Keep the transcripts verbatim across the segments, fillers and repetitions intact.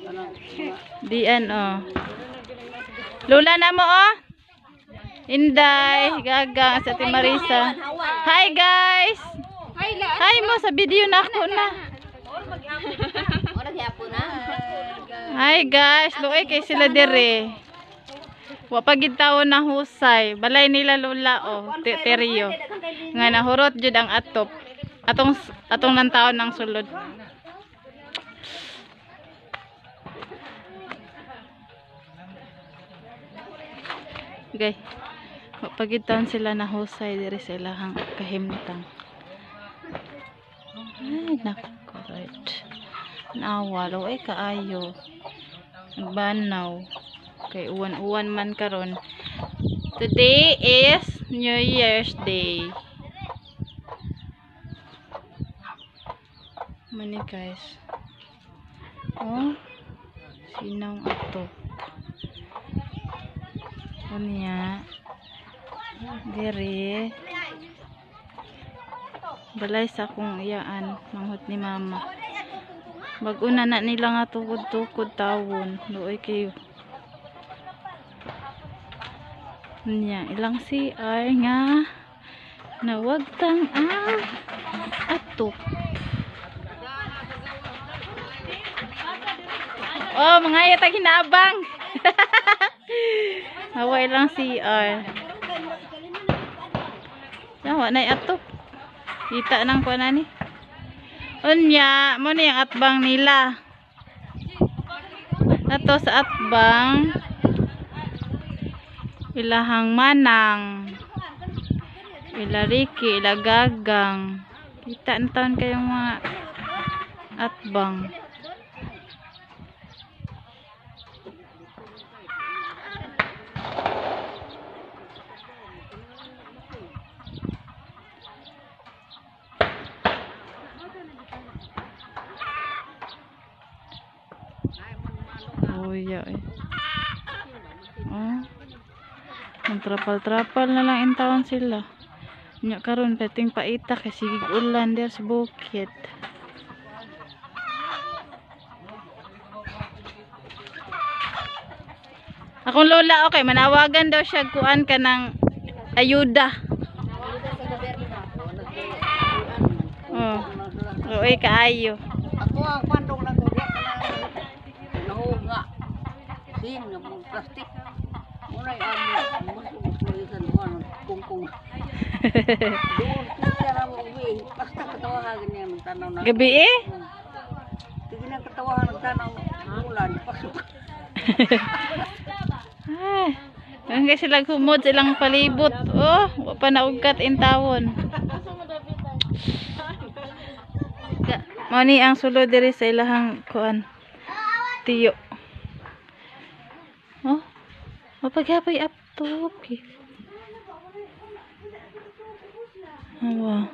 Dian oh. Lula na mo oh. Inday, Gaga, sa Ate Marisa. Hi guys. Hi mo sa video na ako na. Hi guys, luoy kay sila dire. Wa pagid tawo na husay. Balay nila lula oh, teriyo. Nga nahurot jud ang atop. Atong atong nan taon ng sulod. Okay. Wa pagid taon sila na husay dire sa ilahang kahimtang. Ay nako, right. Nawa luoy kaayo. Banaw. Kay uwan-uwan man karon. Today is New Year's Day. Mani guys. Oh. Sinong ato? Unya. Diri. Balay sa akong iyaan manghut ni mama. Bag-una na nila nga tukod-tukod tawon. Luoy kayo. Nya, ilang C R nga nawagtang ah atok. Oh, mga yata ginabang. Hawa ilang C R. Yawa na atok. Kita nang kuana ni. Unya, mo ni ang atbang nila. Ato sa atbang ilahang manang, ila Ricky, ila Gagang. Kita na taon kayong mga atbang. Oh iya eh. Oh. Trapal-trapal na lang intawon sila. Nya karon pating paita kay sigig ulan der sa bukid. Akong lola okay manawagan daw siya kuan ka ng ayuda. Oh. Oy kaayo. Ako ang pandong lang ko diya nahuga. Sin nga plastic. Muray ani musulisan ko ano kungkung. Doon kita mo uwi basta katawahan niya magtanaw na. Gabi eh? Sige na katawahan magtanaw ulan pasok. Ah, hanggang sila humod silang palibot. Oh, wa pa naugkat in tawon. Mao ni ang sulod diri sa ilahang kuan. Tiyo. Oh. Mapagapay up to. Okay. Awa.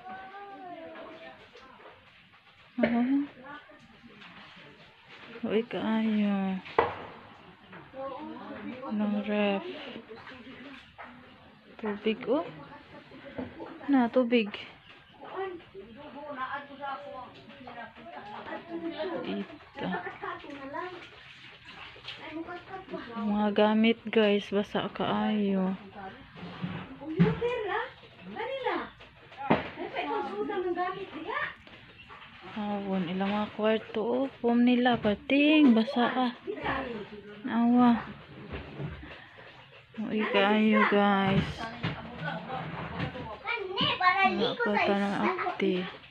Awa. Uy kaayo. Nang ref. Tubig oh. Na tubig. Ito. Mga gamit guys, basa kaayo. Awon, ilang mga kwarto oh. Pum nila, pating, basa ah. Awa. Uy kaayo guys. Wala pa ka ng akti.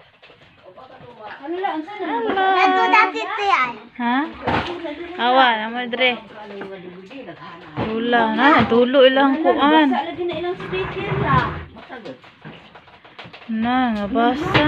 Ha? Awa, naman dre. Tula na, tulo ilang kuan. Na, nabasa.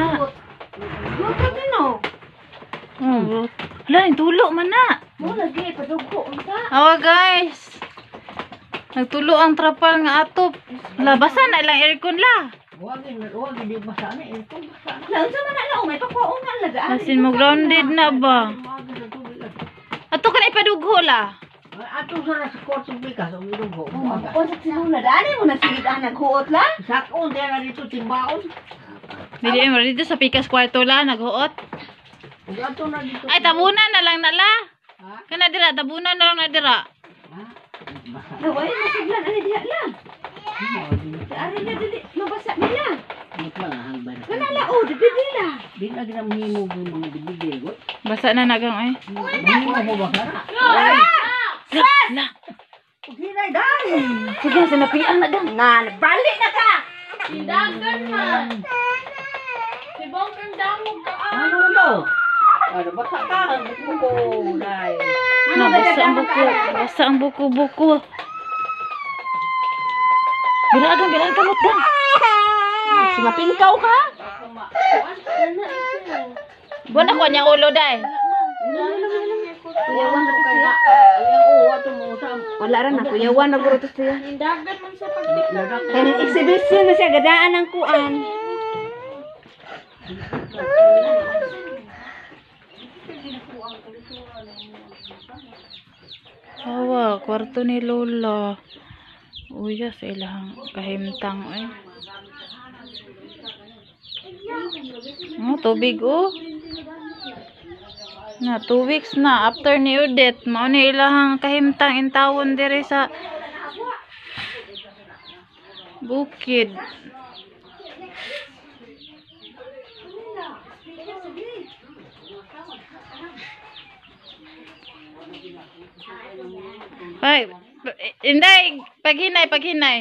Oh, wala, tulo man na. Awa guys. Nagtulo ang trapal nga atop. Labasan na ilang aircon la. Wagin, wagin di basa na aircon basa. Laon sa man na may pakuon na lagaan. Masin mo grounded na ba? Ato ka na ipadugho la. Ato sa sa kwarto bigas ang idugo. O sa silula dani mo nasigid ang naghuot la. Sakon diyan na dito timbaon. Dili mo dito sa pikas kwarto la naghuot. Ato na dito. Ay tabunan na lang na la. Ha? Kana dira tabunan na lang na dira. Gaway mo siglan ani diha lang. Ari na dili mabasa nila. Kana la oh dili nila. Di na ginam himo ng mga bibig. Basa na nagang ay. Himo mo ba kana? La, la. Hinay dai. Sige sinapian na dan. Na balik na ka. Dagan man. Si Bongkang damog ka ah. Ano to? Ano basa ka ang buko dai. Na basa ang buko, basa ang buko-buko. Bilagan, bilagan kamot dan. Sumapingkaw ka. Buwan ako niya ulo dai. Kuyawan na siya. Yang uwa to mo sa Wala ra na kuyawan na guro to siya. Dagan man sa pagdikla. Kaya exhibition na siya gadaan ng kuan. Hawa, kwarto ni Lola. Uya sa ilang kahimtang ay. Oh, tubig oh. Na two weeks na after ni Odette, mao ni ilang kahimtang intawon dire sa bukid. Ay, inday, paghinay, paghinay.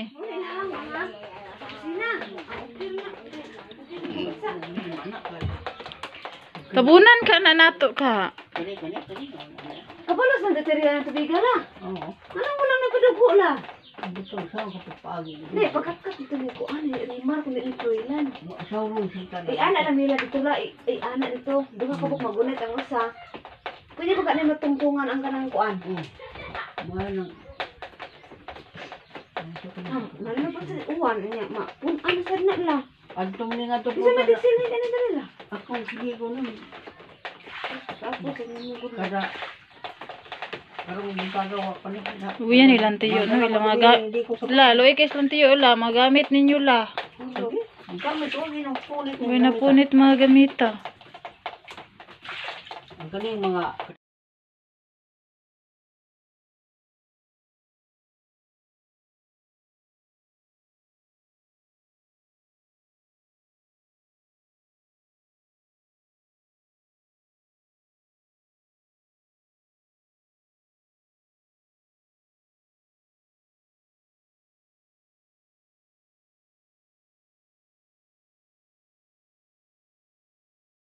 Tabunan ka na nato ka. Kabalos man deteriya ng tubigan na. Oo. Ano mo lang nagpadugo la? Gusto sa ko pagi. Di, pagkakat ito ni kuan, rimar kung di ilan. Sa ro sa Ay, ana lang nila dito la. Ay, ana dito. Duha ka buk magunit ang usa. Pwede ba ka na matungtungan ang kanang kuan? Mana Nalo pa sa uwan niya, ma. Kung ano sa na la. Antong ni nga to Isa na din sila na nila. ako sige ko nun. Ako sa nimo ko. Kada karong gagawa pa ni na. Uyan ilang tiyo no, ilang maga. La, loy kay ilang tiyo la, magamit ninyo la. Ang kami to ni nang punit. Uy na punit mga gamita. Ang kaning mga